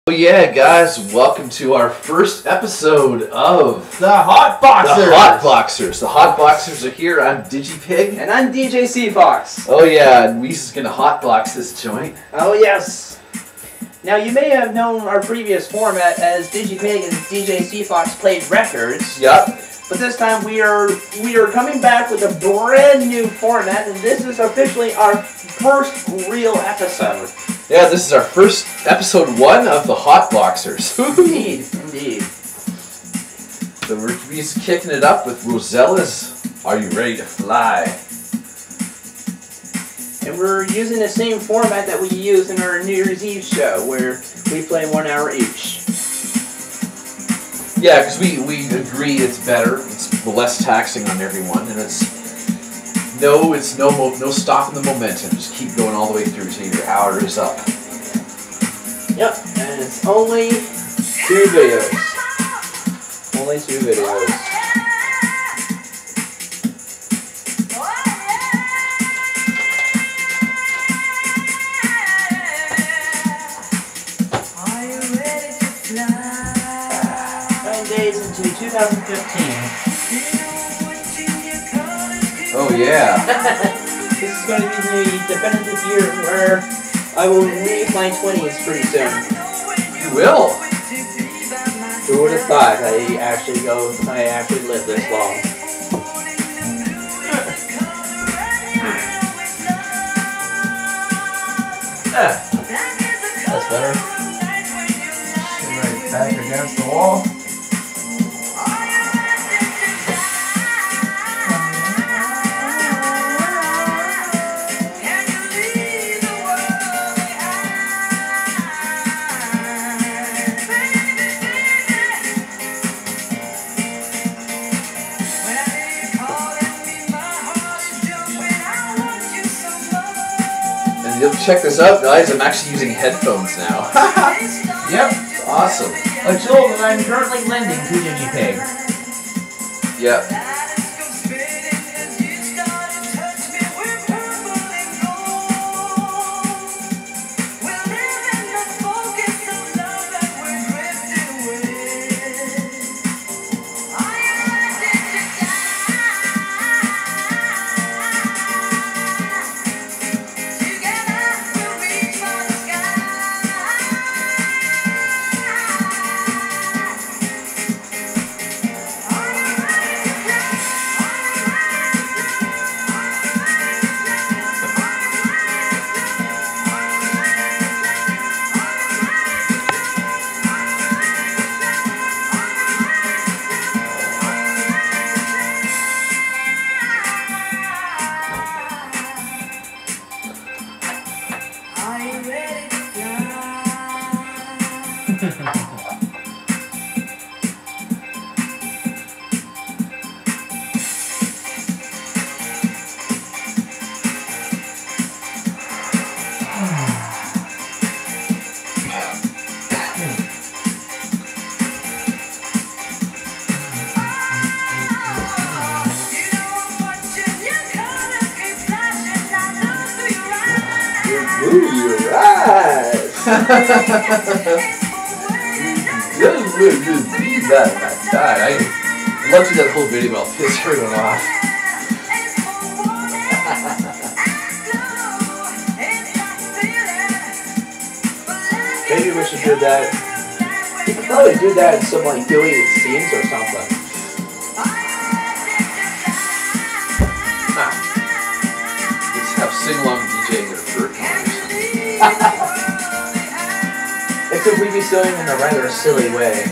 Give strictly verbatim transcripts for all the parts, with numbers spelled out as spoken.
Yeah, guys, welcome to our first episode of The Hot Boxers. The Hot Boxers. The Hot Boxers are here. I'm DigiPig. And I'm D J C Fox. Oh yeah, and Weiss is going to hotbox this joint. Oh yes. Now you may have known our previous format as DigiPig and D J C Fox played records. Yep. But this time we are we are coming back with a brand new format, and this is officially our first real episode. Yeah, this is our first episode one of the Hot Boxers. Indeed, indeed. So we're just kicking it up with Rosella's Are You Ready to Fly? And we're using the same format that we use in our New Year's Eve show, where we play one hour each. Yeah, because we, we agree it's better, it's less taxing on everyone, and it's no, it's no mo no stopping the momentum. Just keep going all the way through till your hour is up. Yep, and it's only two videos. Only two videos. Nine days into two thousand fifteen. Oh yeah. This is going to be the definitive year where I will leave my twenties pretty soon. You will. Who would have thought I actually go, I actually live this long? Yeah. That's better. Sit right back against the wall. Check this out, guys. I'm actually using headphones now. Yep. It's awesome. A tool that I'm currently lending to DigiPig. Yep. I love to do that whole video about piss everyone off. Maybe we should do that. We could probably do that in some like deleted scenes or something. Huh. Let's have sing-along DJing at a fur con or something. Except we'd be singing in a rather silly way.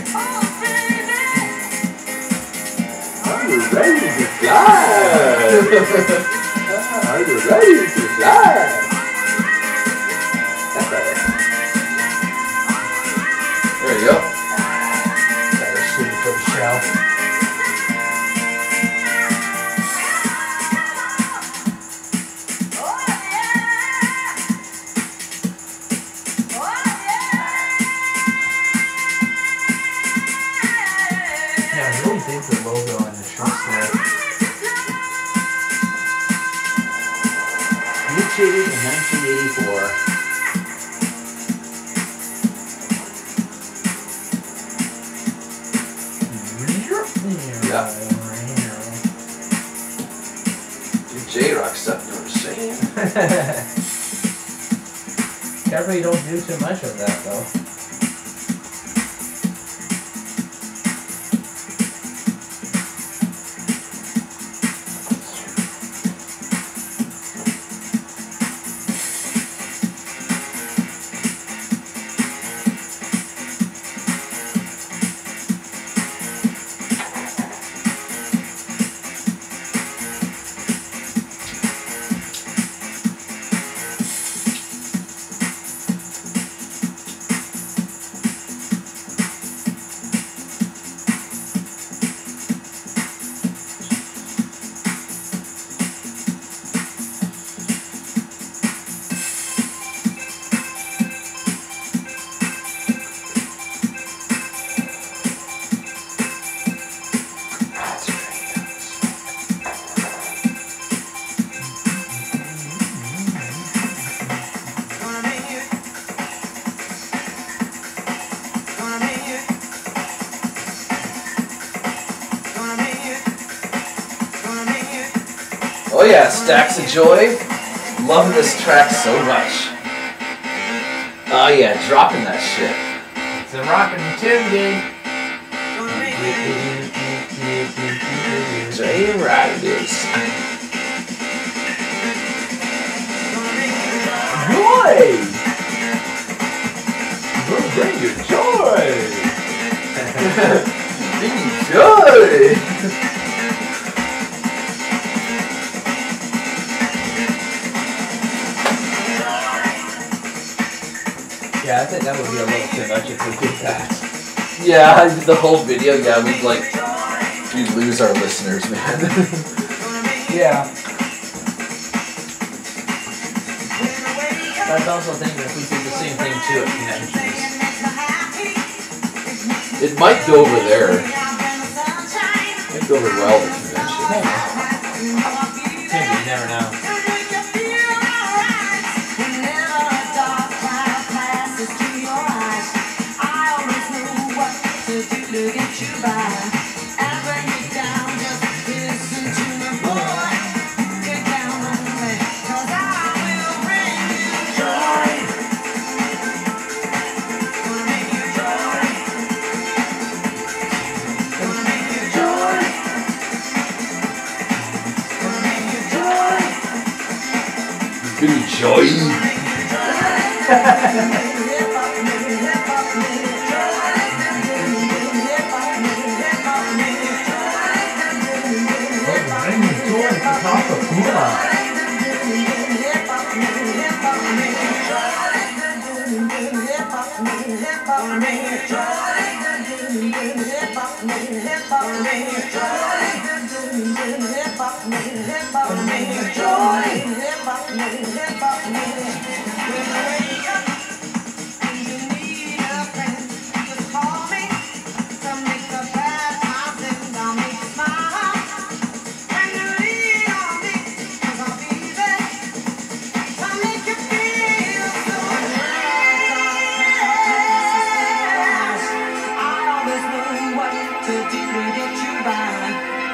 Are you ready to fly? Are you ready to fly? That's better. There you go. Better suited for the show. The logo and the trunks there. Initiated in nineteen eighty-four. Yeah. Dude, J-Rock stuff, you know what I'm saying? Careful you don't do too much of that, though. Oh yeah, Stacks of Joy. Loving this track so much. Oh yeah, dropping that shit. It's a rockin' tune, dude. J-Rock it is. Joy! Bring your joy! Joy! Yeah, I think that would be a little too much if we did that. Yeah, the whole video, yeah, we'd like, we'd lose our listeners, man. Yeah. I was also thinking if we did the same thing too at conventions. It might go over there. It might go over well at convention. Maybe, you never know. Give me joy. To do to get you by.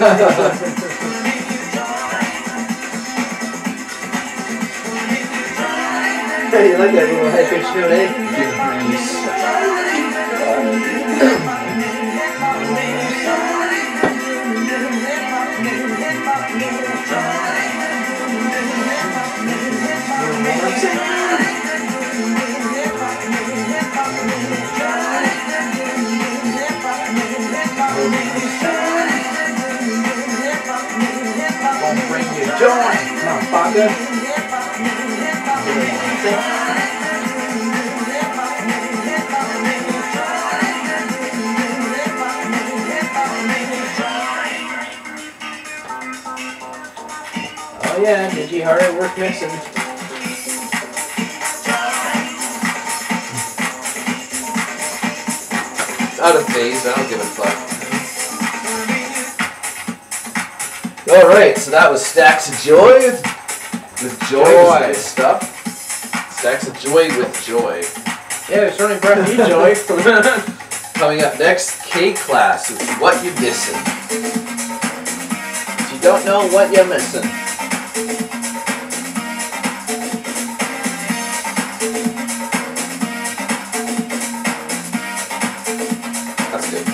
Hey, you like that little high pitched note, eh? Give breeze. Gonna bring you joy, motherfucker. Oh yeah, Digi hard at work mixing. Out of phase, I don't give a fuck. Alright, so that was Stacks of Joy with, with Joy. Joy. Good stuff. Stacks of Joy with Joy. Yeah, it's running brought you joy. Coming up next, K-Class with What You Missing. If you don't know what you're missing. That's good.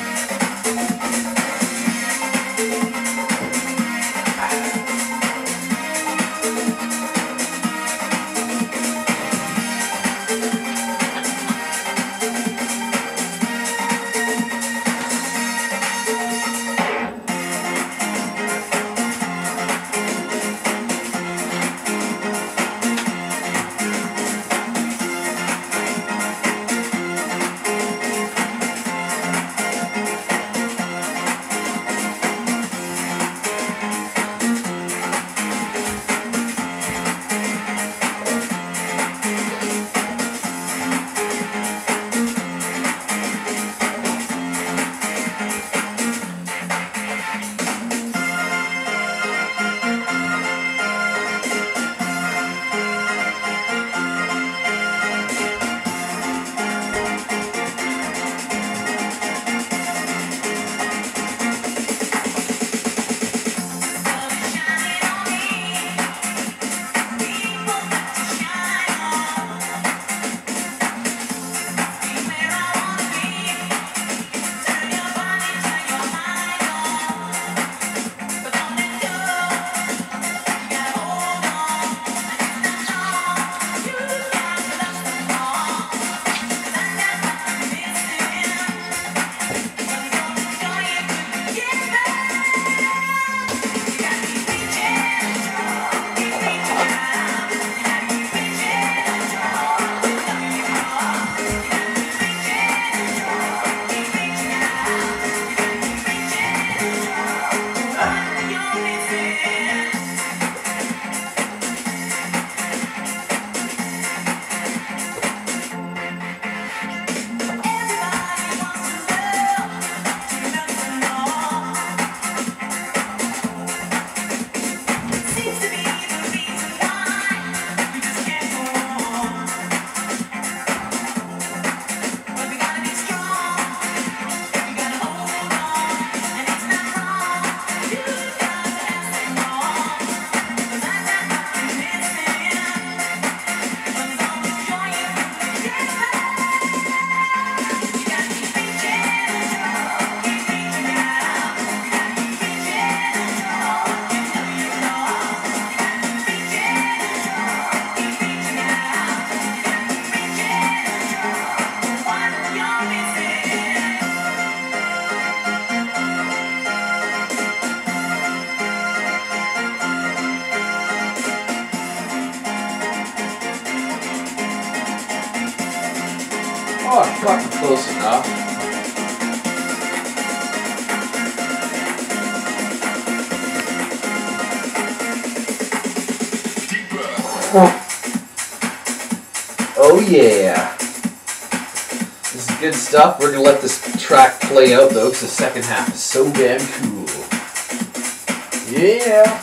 Oh, fucking close enough. Oh yeah. This is good stuff. We're gonna let this track play out though, because the second half is so damn cool. Yeah.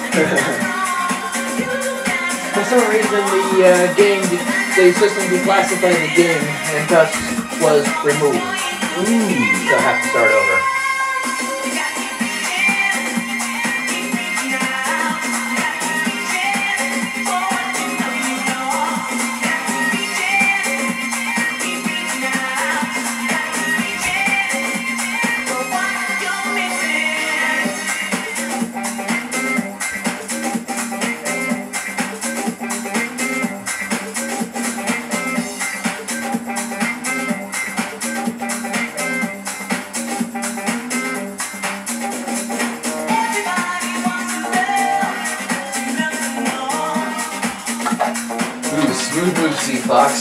For some reason, the uh, game, the system declassified the game and thus was removed. Ooh. So I have to start over. Smooth move, C-Fox.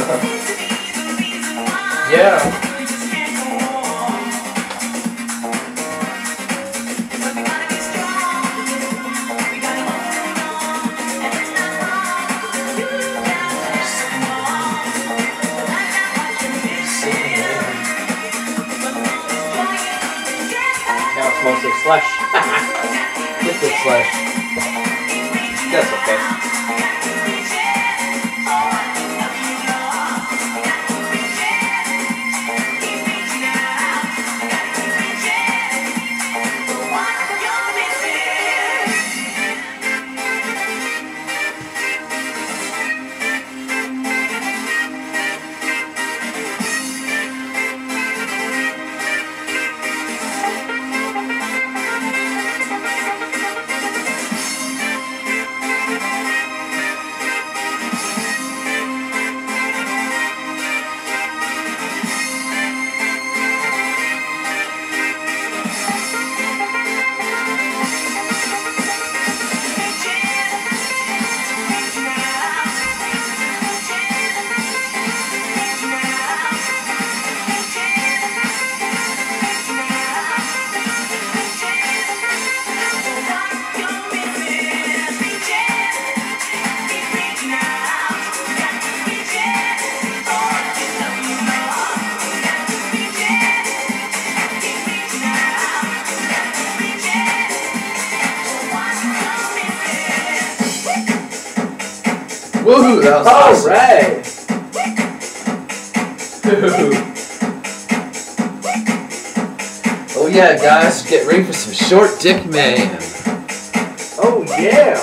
Yeah. Now it's mostly slush. Liquid slush. That's okay. Woohoo, that was All awesome. right. Oh yeah, guys, get ready for some Short Dick Man. Oh yeah.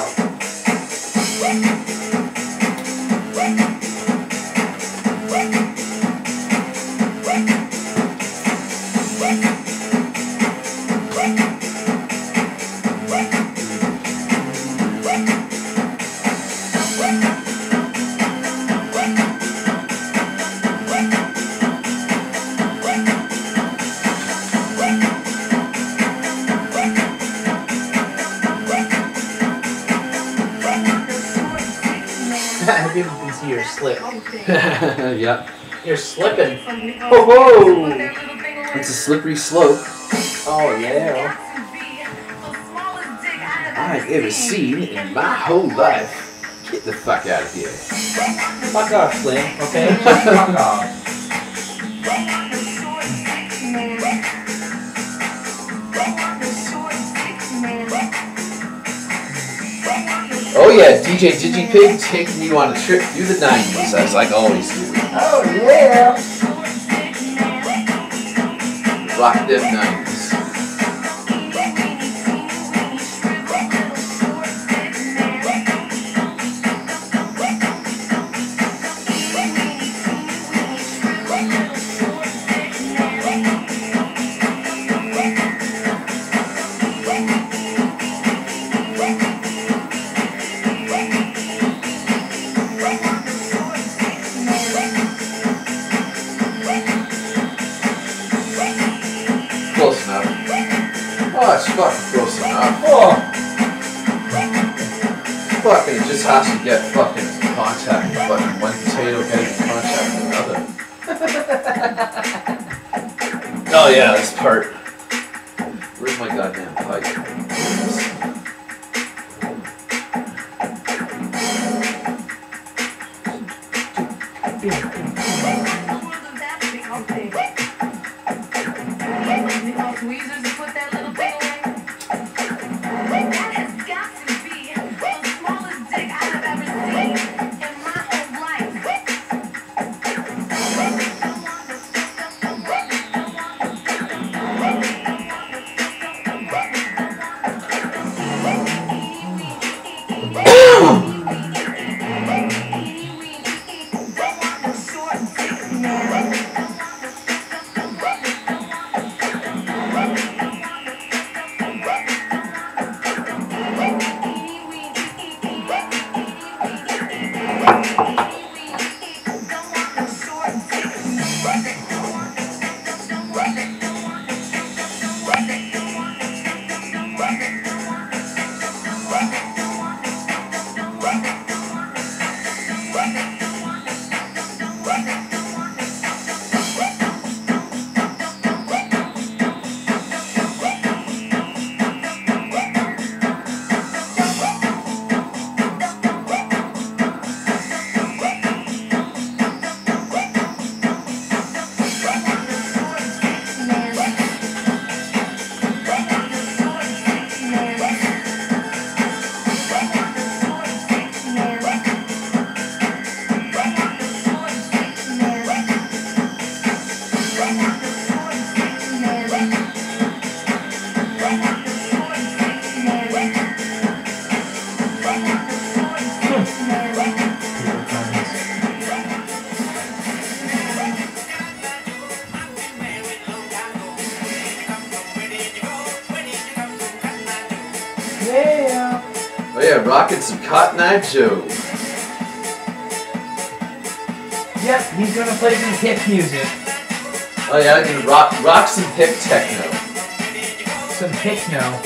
People can see your slip. Yep. You're slipping. Oh, It's a slippery slope oh yeah. I've ever seen in my whole life. Get the fuck out of here. Fuck off, Slim. Okay? Just fuck off. Oh yeah, D J DigiPig taking you on a trip through the nineties, as I always do. Oh yeah. Rock them nineties. Close enough. Oh, it's fucking close enough. Oh! Fucking, it just has to get fucking in contact. Fucking one potato getting in contact with another. Oh yeah, this part. Where's my goddamn pipe? Tweezers to put that little thing away. That has got to be yeah, rocking some Cotton Eye Joe. Yep, he's gonna play some hip music. Oh yeah, I'm gonna rock, rock some hip techno. Some techno.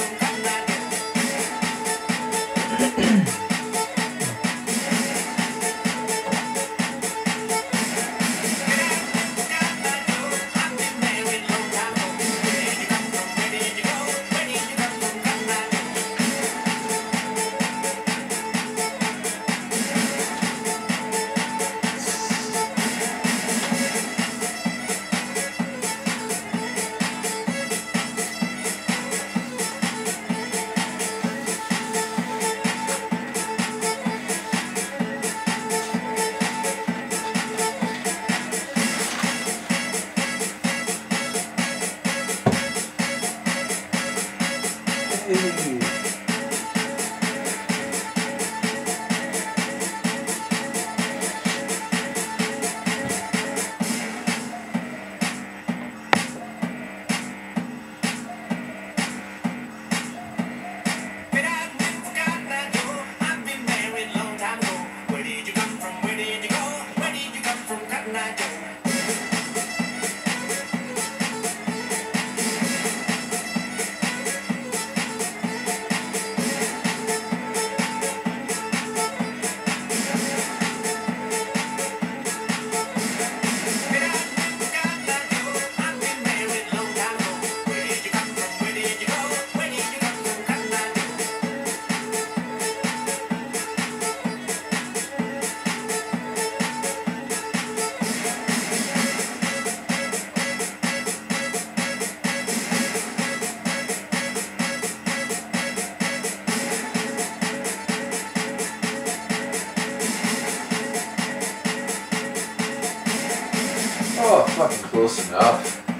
Oh, fucking close enough.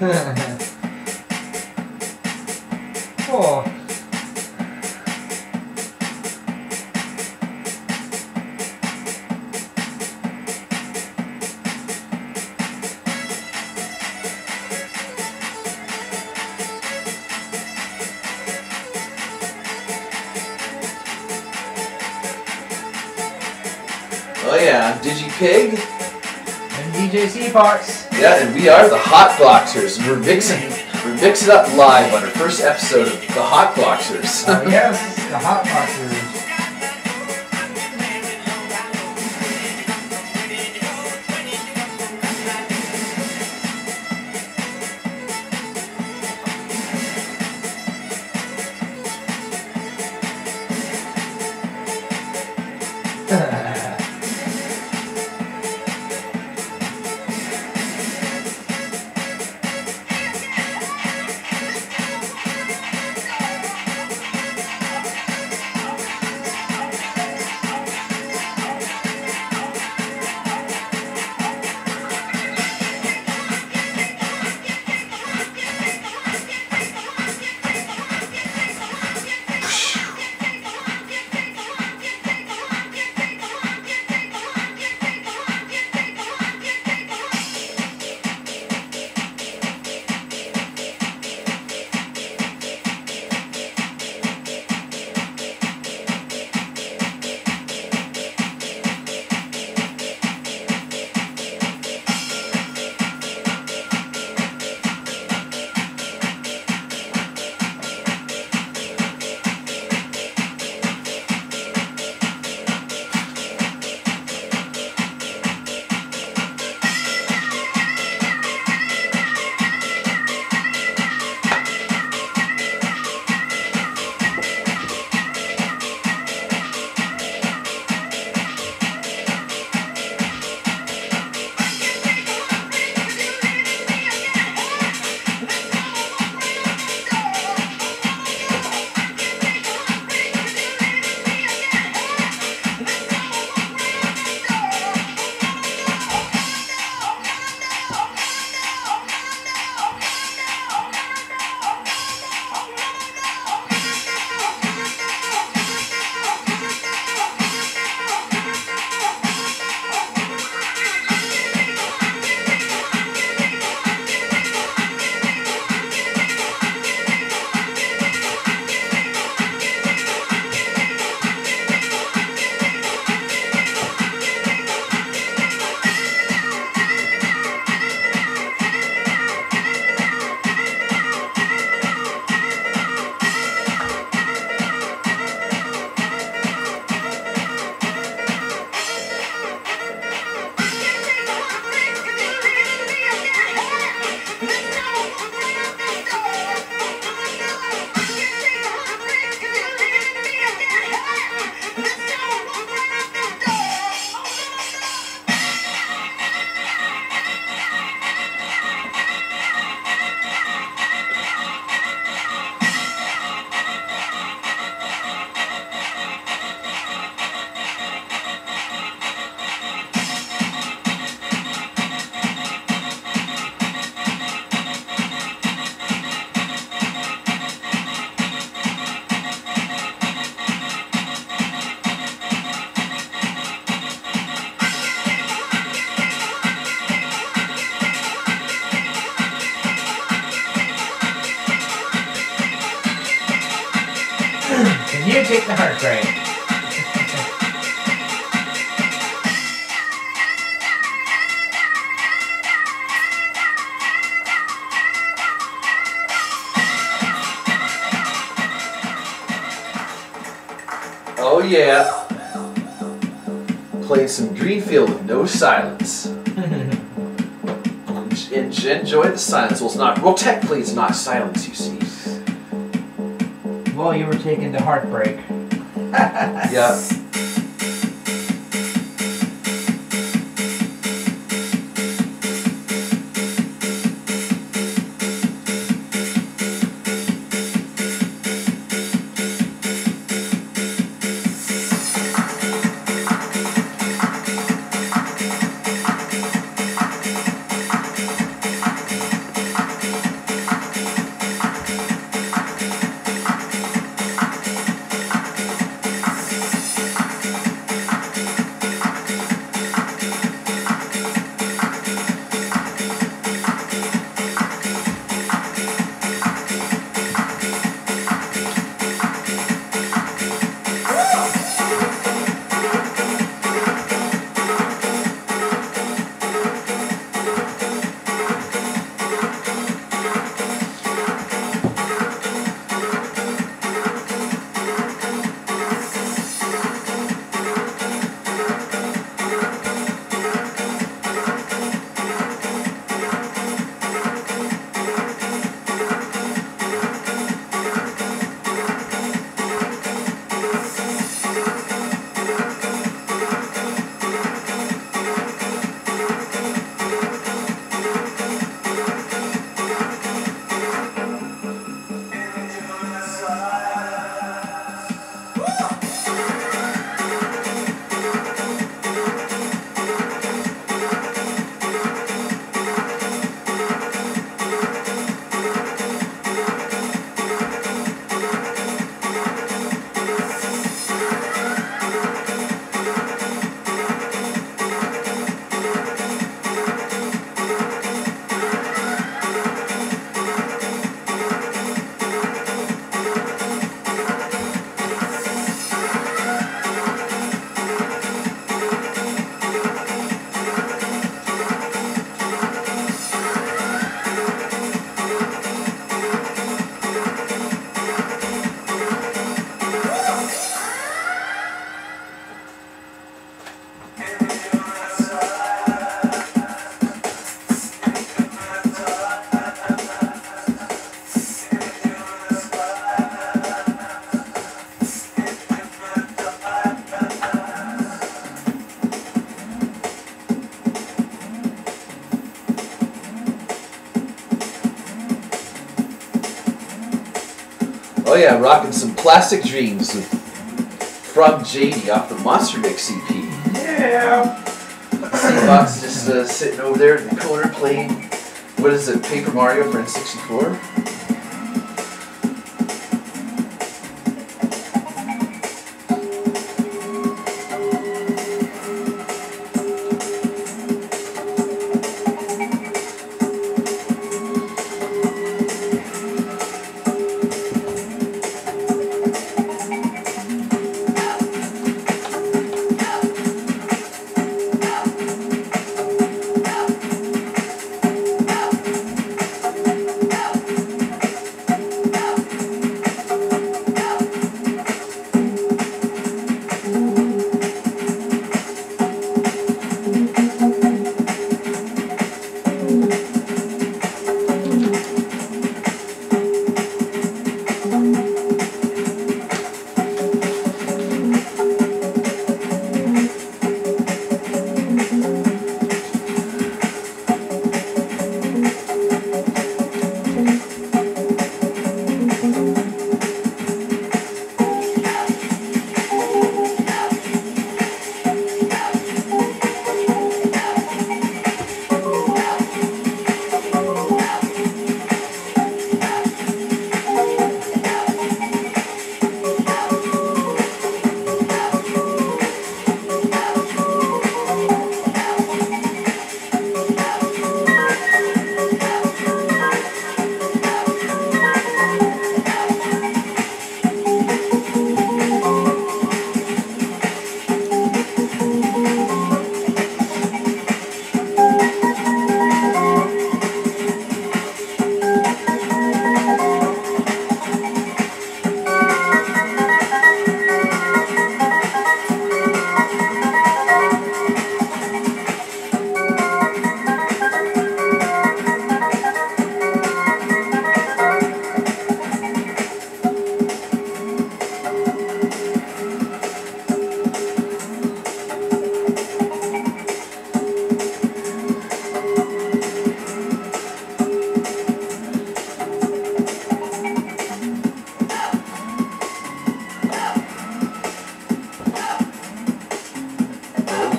Oh. Oh yeah, DigiPig. And D J C parts. Yeah, and we are the Hot Boxers. We're mixing, we're mixing up live on our first episode of the Hot Boxers. Oh yes, the Hot Boxers. Can you take the heartbreak? Oh yeah. Playing some Greenfield with no silence. En- enjoy the silence. Well, it's not. Well, technically, it's not silence. You see. Well, you were taking the heartbreak. Yeah. Oh yeah, rocking some Plastic Dreams with, from Janie off the Monster Mix E P. Yeah. C-Box just uh, sitting over there in the corner playing, what is it, Paper Mario for N sixty-four?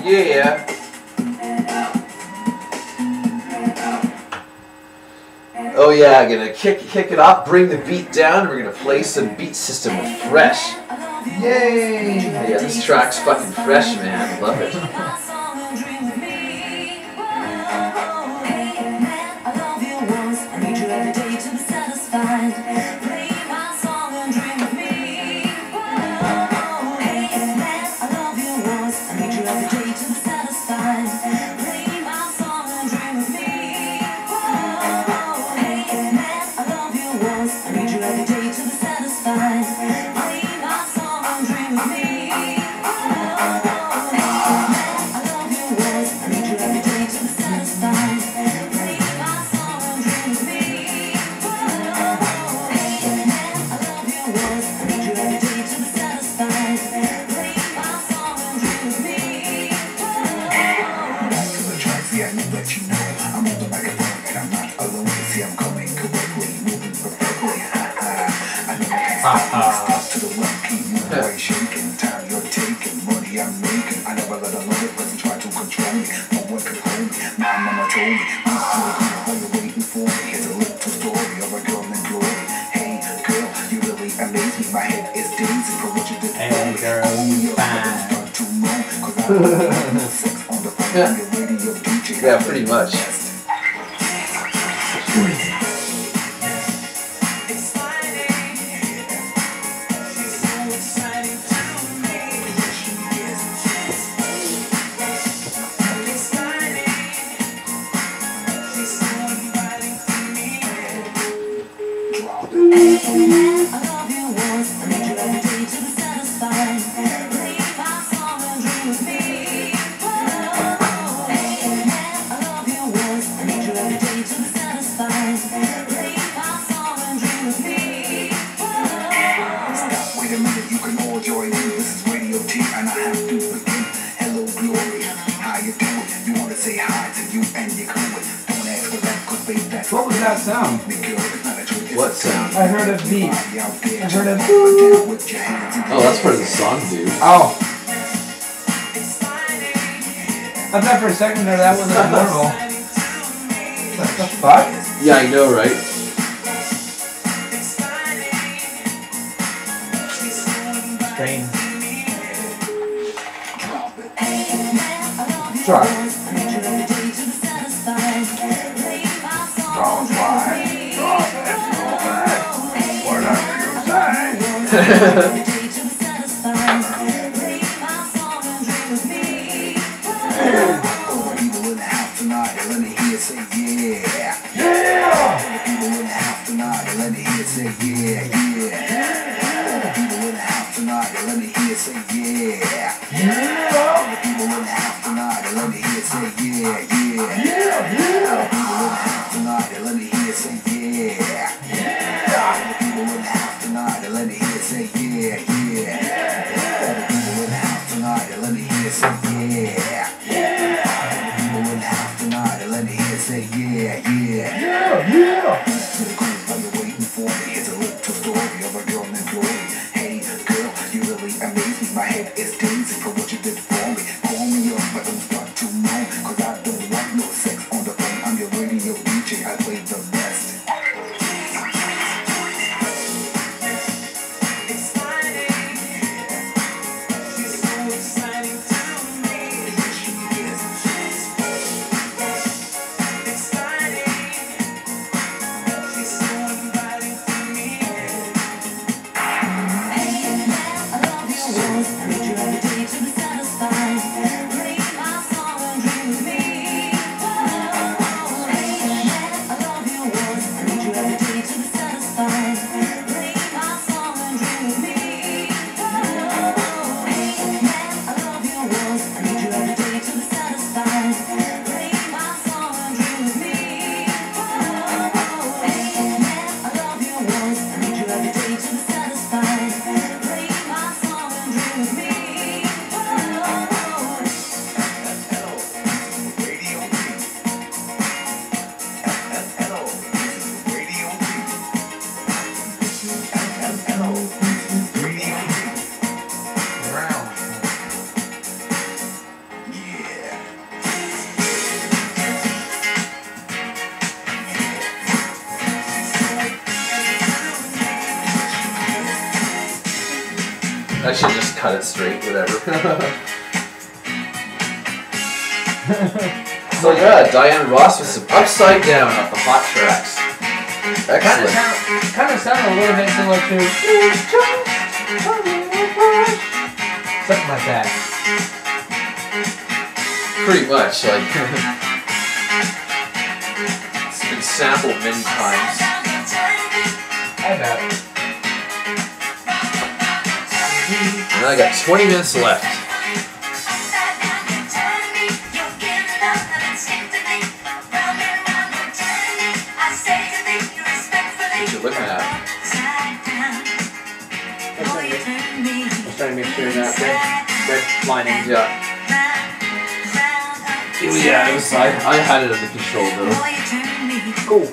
Yeah. Oh yeah, I'm gonna kick kick it off, bring the beat down, and we're gonna play some Beat System with Fresh. Yay! Yeah, this track's fucking fresh, man. Love it. Yeah, pretty much. What was that sound? What sound? I heard a beat. I heard a. Oh, that's part of the song, dude. Oh. I thought for a second there that wasn't normal. What the fuck? Yeah, I know, right? Strange. Try. Don't try. Whatever you say. With me. I should just cut it straight, whatever. So yeah, Diana Ross with some Upside Down off the Hot Tracks. Kind of Excellent. sound, kind of sound a little bit similar to something like that. Pretty much, like it's been sampled many times. I bet. And I got twenty minutes left. What you looking at? I'm trying to make, I'm trying to make sure that red, red lining. Yeah. Yeah, it was, I, I had it under control though. Cool.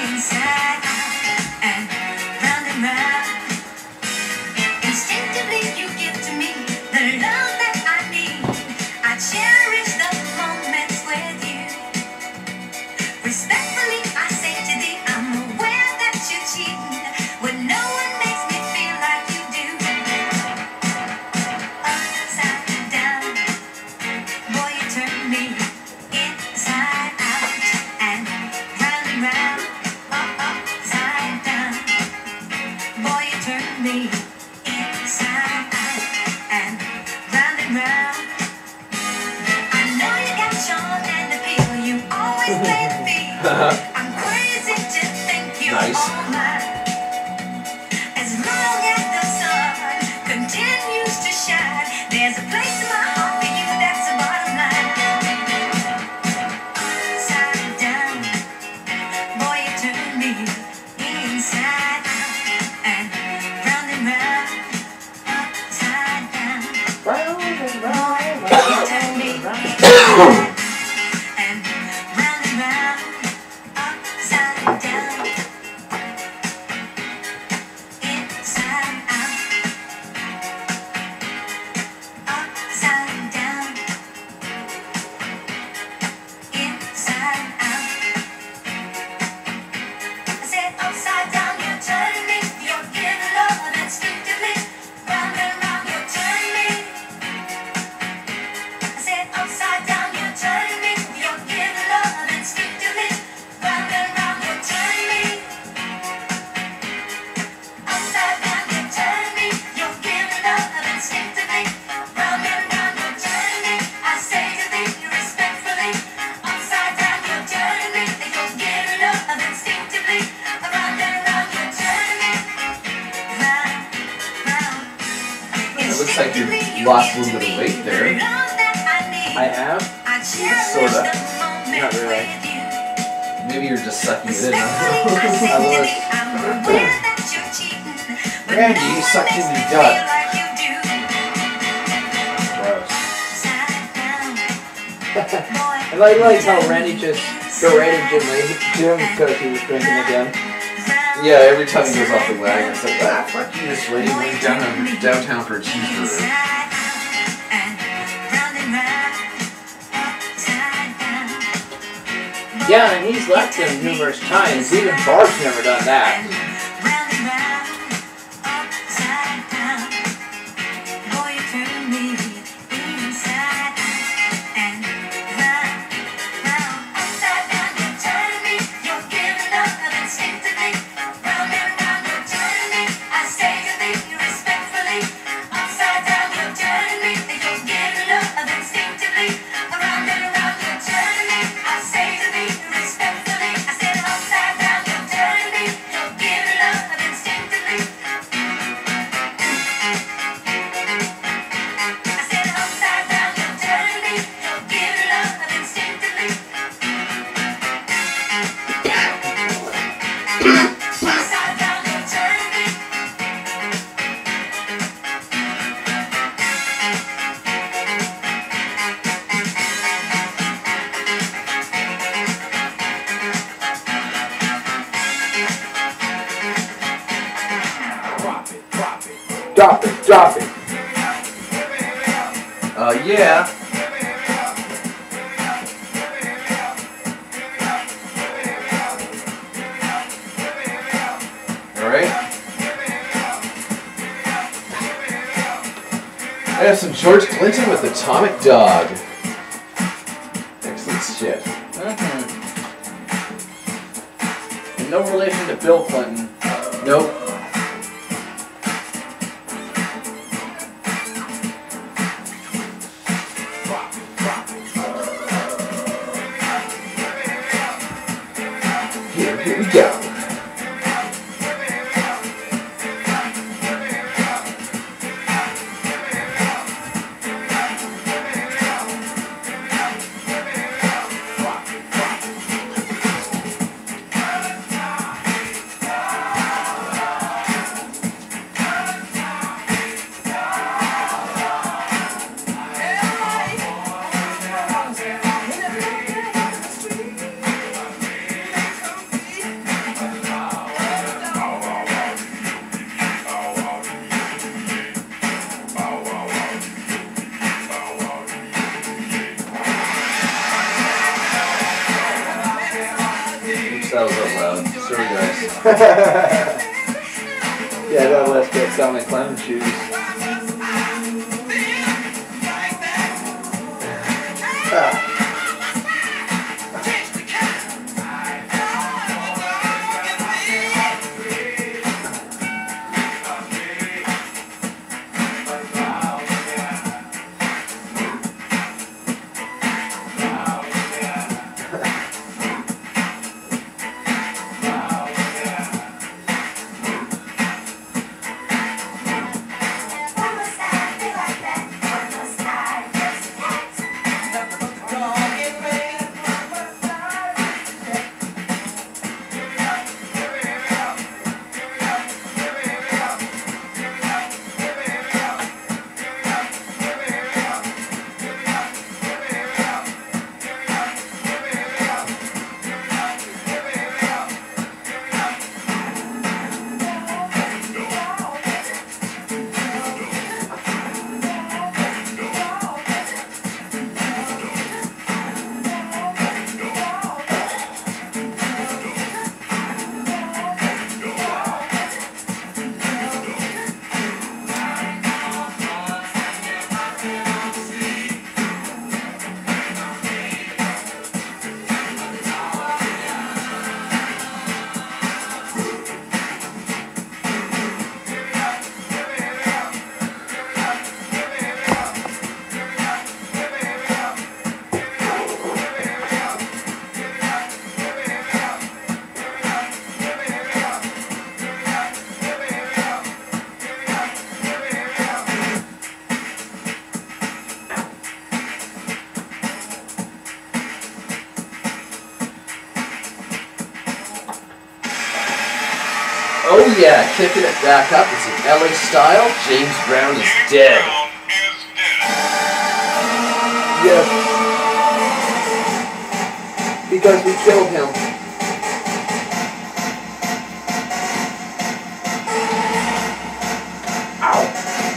Nice. As long as the sun continues to shine, there's a place in my heart for you, that's the bottom line. Upside down, boy, you turn me inside out and round and round. Upside down, Round and round, boy, you turn me round. and round and round. Upside down, inside out, upside down, inside out. I said upside down, you're turning me, you're giving love instinctively, round and round, you're turning me. I said upside down, you're turning me, you're giving love instinctively, round and round, you're turning me. Upside down, you're turning me, you're giving love instinctively, round and round, you're turning me. I say to thee respectfully, upside down, you're turning me, you're giving love instinctively, round and round, you're turning me, round, round. It looks like you lost a little bit of weight there. I have. Sorta. Not really. Maybe you're just sucking it in. I was. Randy, you sucked in your gut. Gross. I like, like how Randy just berated Jim Lee- Jim because he was drinking again. Yeah, every time he goes off the wagon, it's like, ah, fuck you, this lady went down downtown for a cheeseburger. Yeah, and he's left him numerous times. Even Barb's never done that. Drop it, drop it. Uh, yeah. Alright. I have some George Clinton with Atomic Dog. Excellent shit. Mm-hmm. And no relation to Bill Clinton. Nope. Here, here we go. That was out loud. Sorry, guys. Yeah, that last bit sound like lemon shoes. Ah. Oh yeah, kicking it back up. It's an L A style. James Brown is dead. Yes. Because we killed him. Ow.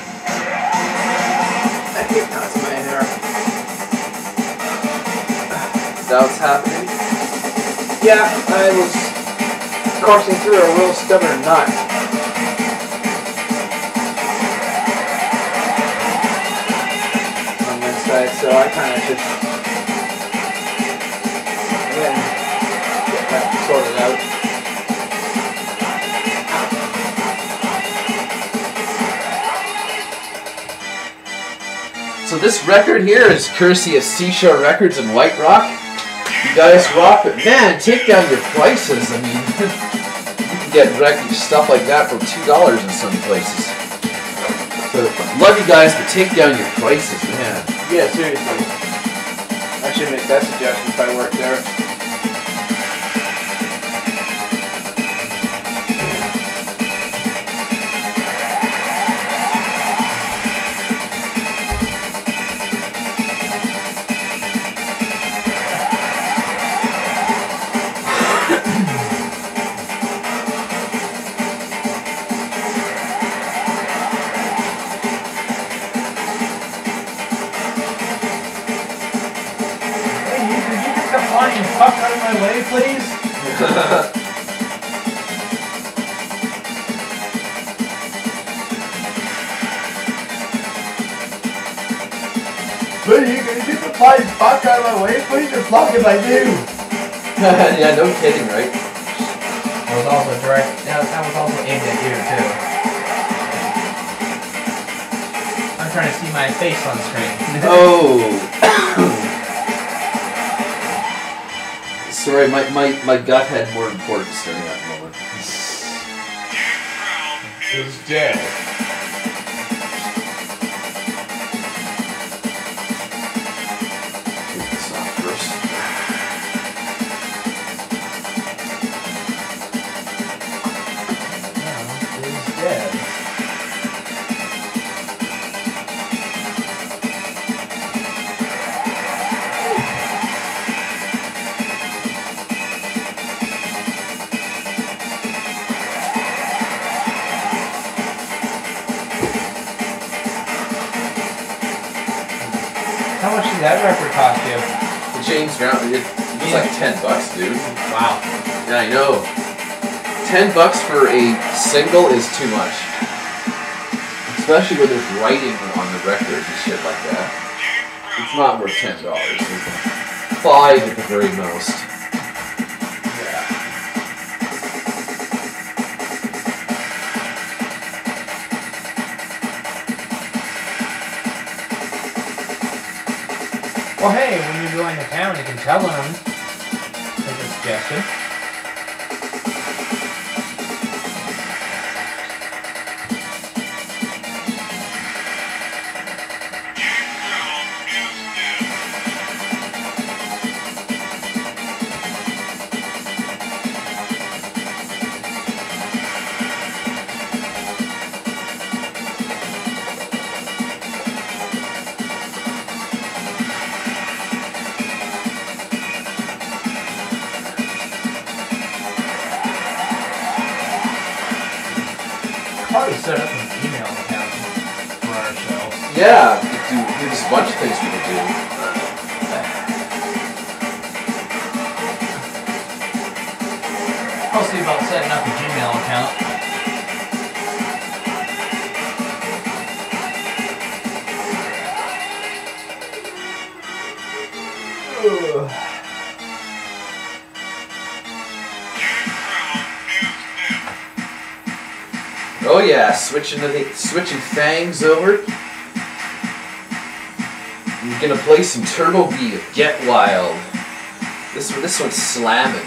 I hate knots in my hair. Is that what's happening? Yeah, I was coursing through a real stubborn knot. On this side, so I kind of just again get that sorted out. So this record here is courtesy of Seashore Records in White Rock. You guys rock it. Man, take down your prices. I mean, you can get record stuff like that for two dollars in some places. So, love you guys, but take down your prices, man. Yeah, seriously. I should make that suggestion if I worked there. Fuck out of my way, please. you can get the flying fuck out of my way. Please just block if I do. Yeah, no kidding, right? That was also direct. That was, that was also aimed at you too. I'm trying to see my face on screen. Oh. Sorry, my, my, my gut had more importance during that moment. Is dead. Take this off first. No, is dead. How much did that record cost you? The James Brown, it, it was like ten bucks, dude. Wow. Yeah, I know. Ten bucks for a single is too much. Especially when there's writing on the record and shit like that. It's not worth ten dollars. Five at the very most. Well, hey, when you're going to town, you can tell them. Take a suggestion. Probably set up an email account for our show. Yeah, we could do, there's a bunch of things we could do. I'll see about setting up a Gmail account. Ugh. Oh yeah, switching to the, switching Fangs over. I'm gonna play some Turbo B of Get Wild. This one, this one's slamming.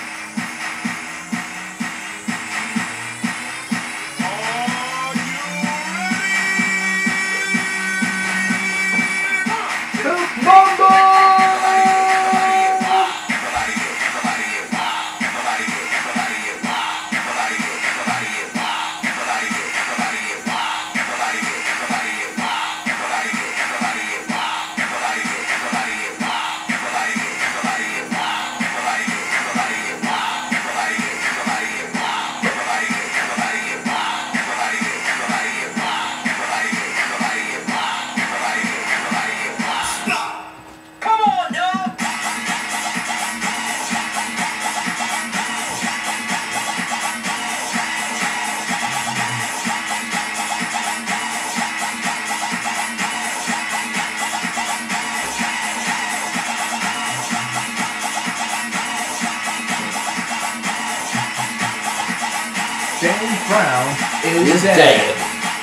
James Brown is, Is dead. dead.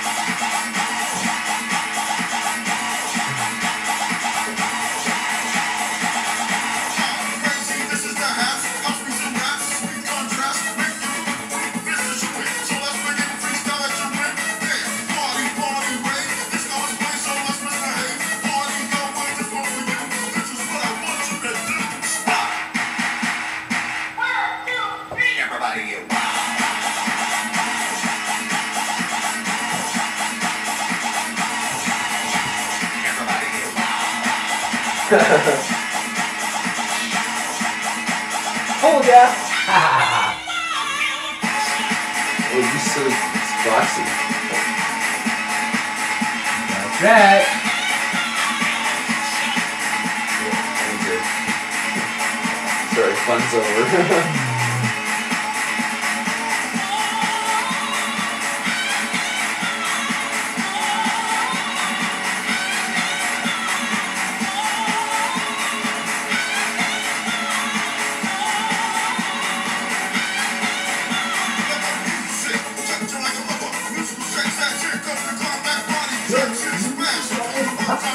Everybody get wild. Oh yeah. Oh, you silly Foxy. That's right. Sorry, fun's over.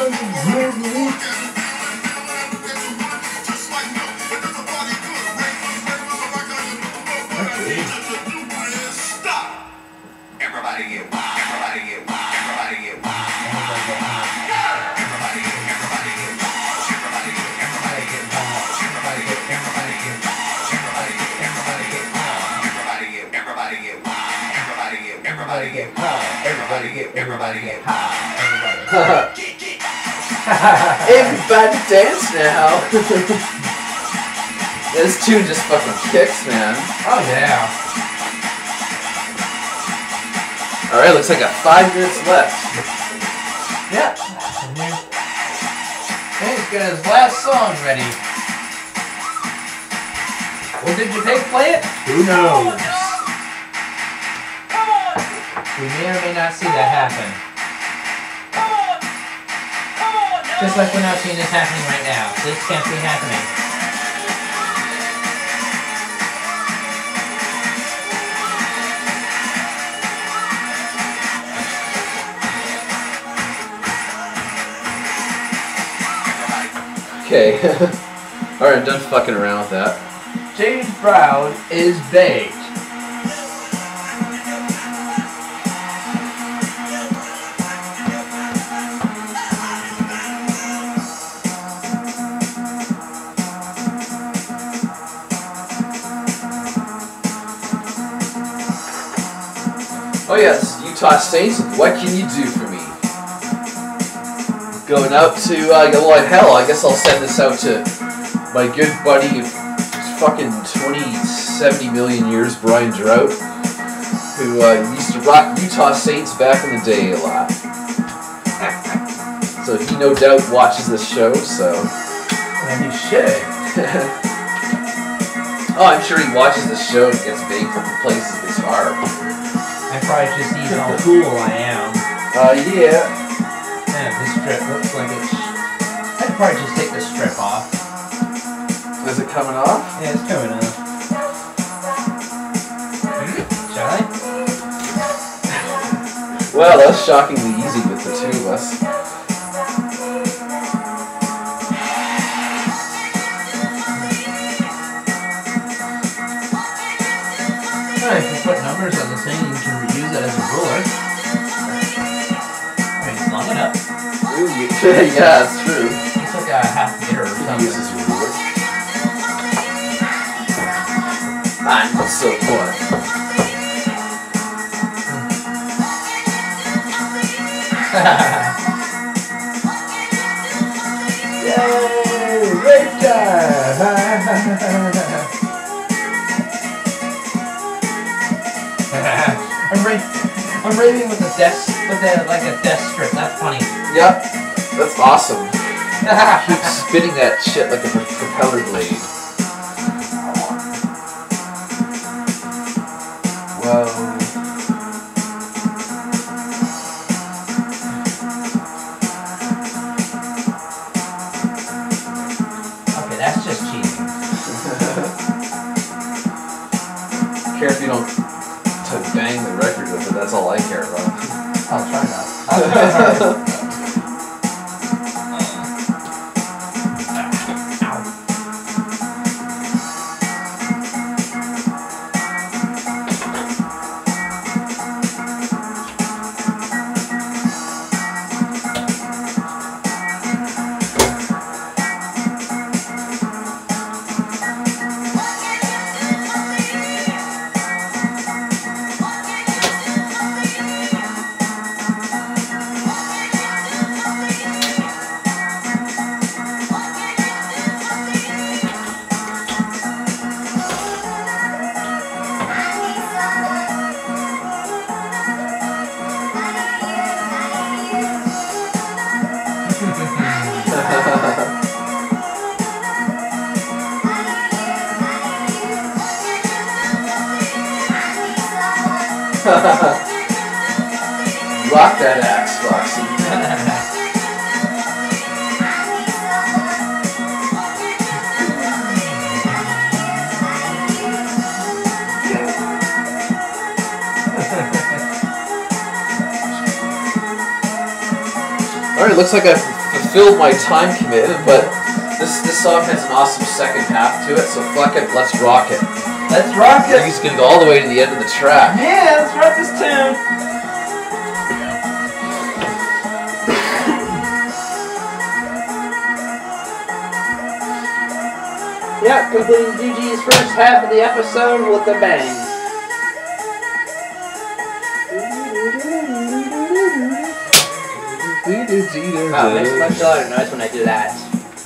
Everybody get wild, everybody get wild, everybody get wild. Everybody get, everybody get wild. Everybody get, everybody get wild. Everybody get, everybody get wild. Everybody get, everybody get wild. Everybody get, everybody get wild. Everybody get, everybody get wild. Everybody get, everybody get wild. Everybody dance now. This tune just fucking kicks, man. Oh yeah. Alright, looks like I got five minutes left. Yep. And he's got his last song ready. Well, did you take play it? Who knows? We may or may not see that happen. Just like we're not seeing this happening right now. This can't be happening. Okay. Alright, I'm done fucking around with that. James Brown is baked. Oh yes, Utah Saints, what can you do for me? Going out to, uh, well, hell, I guess I'll send this out to my good buddy, fucking twenty, seventy million years, Brian Drought, who uh, used to rock Utah Saints back in the day a lot. So he no doubt watches this show, so... And he should. Oh, I'm sure he watches this show and gets baked from the places this far. I probably just see how cool I am. Uh, yeah. Man, this strip looks like it's... I'd probably just take the strip off. Is it coming off? Yeah, it's coming off. Shall I? Well, that's shockingly easy with the two of us. Well, if you put numbers on the thing, you can reuse it as a ruler. I mean, it's long enough. Ooh, you, yeah, it's true. It's like a half meter or He something. uses your ruler. I'm so fun. Yay! Rape time! I'm ra I'm raving with a desk with a like a desk strip. That's funny. Yep, that's awesome. Keep spinning that shit like a pro- propeller blade. Whoa. Okay, that's just cheating. Care if you don't to bang the record with it, that's all I care about. I'll try not. I'll try hard. Rock that axe, Foxy. Alright, looks like I've fulfilled my time commitment, but this this song has an awesome second half to it, so fuck it, let's rock it. Let's rock I think it. he's gonna go all the way to the end of the track. Yeah, let's rock this tune. Yep, completing G G's first half of the episode with a bang. Wow, it makes it much louder noise when I do that.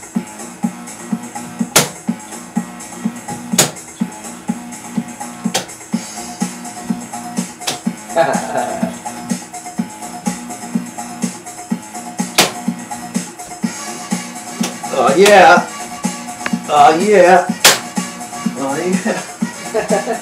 Oh yeah. Oh yeah. Oh yeah.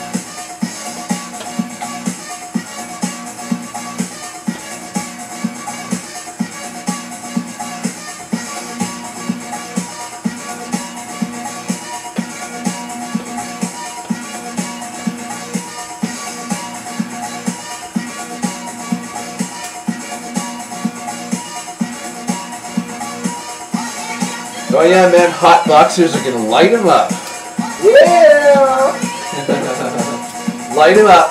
Oh yeah, man, hot boxers are gonna light him up. Yeah! Light him up.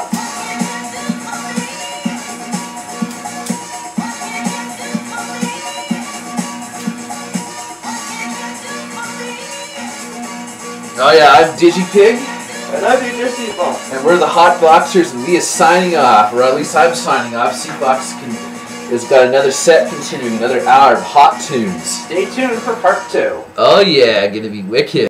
Oh yeah, I'm DigiPig, And I do just see phone. and we're the Hot Boxers, and we is signing off, or at least I'm signing off. C-Fox can, has got another set continuing, another hour of hot tunes. Stay tuned for part two. Oh yeah, gonna be wicked.